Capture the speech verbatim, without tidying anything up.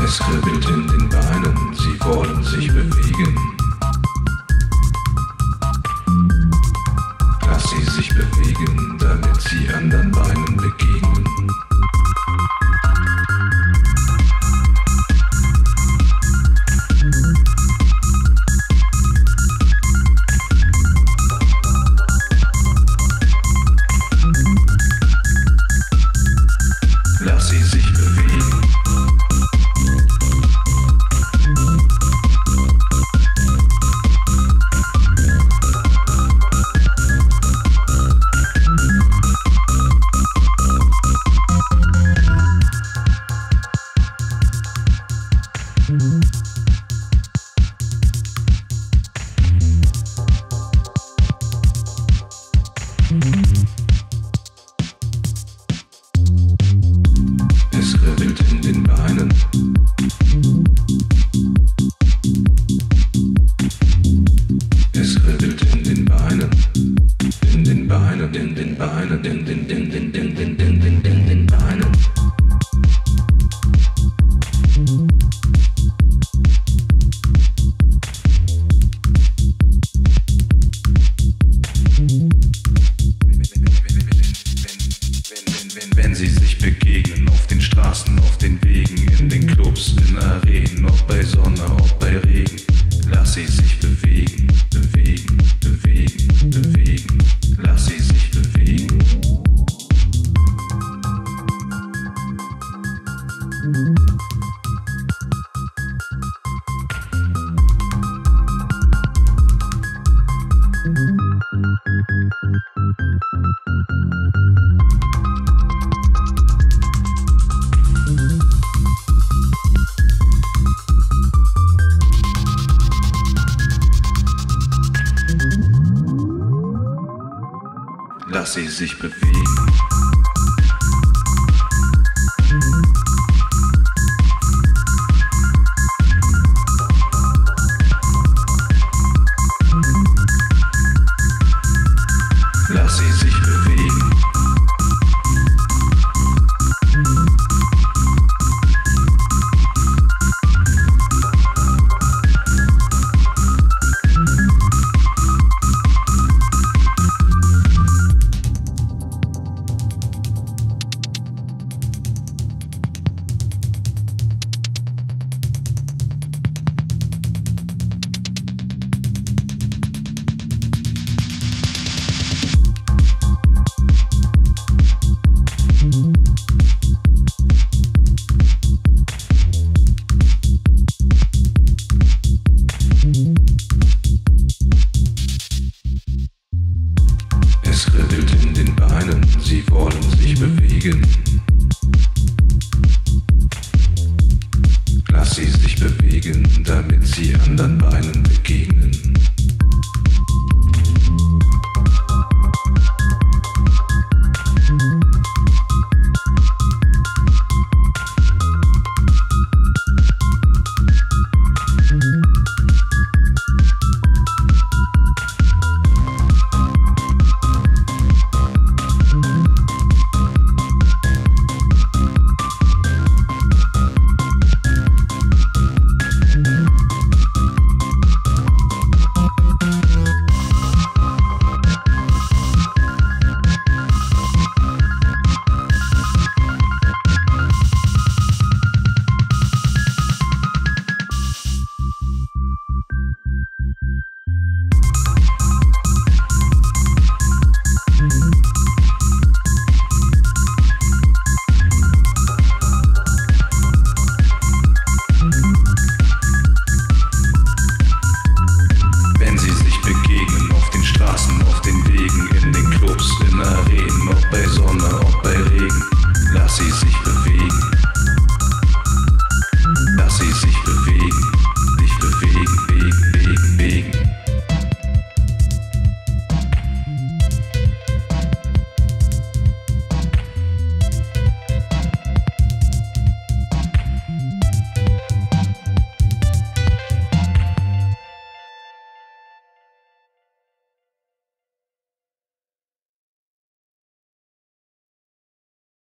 Es kribbelt in den Beinen, sie wollen sich bewegen. Lass sie sich bewegen, damit sie anderen Beinen begegnen. Lass sie sich bewegen. Es kribbelt in den Beinen. Es kribbelt in den Beinen. In den Beinen, in den Beinen, in den, in den, in den, in den, in den, in den Beinen. Wenn sie sich begegnen auf den Straßen, auf den Wegen, in den Clubs, in Arenen, ob bei Sonne, ob bei Regen, lass sie sich bewegen, bewegen, bewegen, bewegen, lass sie sich bewegen. Lass sie sich bewegen. Lass sie sich bewegen. Es kribbelt in den Beinen, sie wollen sich bewegen. Lass sie sich bewegen, damit sie anderen Beinen begegnen.